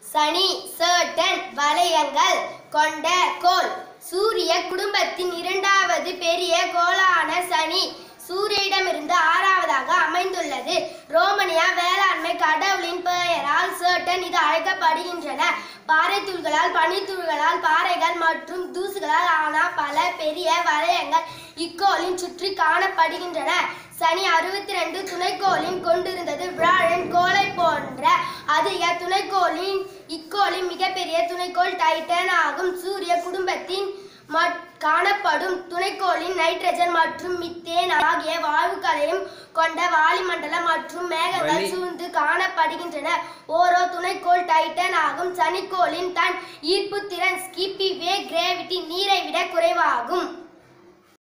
சனி certain வளையங்கள் கொண்ட கோள். சூரிய குடும்பத்தின் இரண்டாவது பெரிய கோளான சனி சூரியனிடமிருந்து ஆறாவதாக அமைந்துள்ளது. ரோமானிய வேளாண்மை கடவுளின் பெயரால் சர்டன் இது அழைக்கப்படுகின்றன. பாறை தூள்களால், பனித்துள்களால், பாறைகள் மற்றும் தூசுகளால் ஆன பல பெரிய வளையங்கள் இக்கோளின் சுற்றி காணப்படுகின்றன. சனி 62 துணைக்கோளின் கொண்டிருந்தது. வியாழன் கோளை போன்ற அதிக துணைக்கோளின் இக்கோளின் மிகப்பெரிய துணைக்கோள் டைட்டன் ஆகும். சூரிய குடும்பத்தின் காணப்படும் துணைக்கோளின் நைட்ரஜன் மற்றும் மீத்தேன் ஆகிய வாயுக்களையும் கொண்ட வாலிமண்டலம் மற்றும் மேகங்கள் சூழ்ந்து காணப்படுகின்றன. ஓரோ துணைக்கோள் டைட்டன் ஆகும். சனிக்கோளின் தன் ஈர்ப்பு திறன் கிராவிட்டி நீரை விட குறைவாகும்.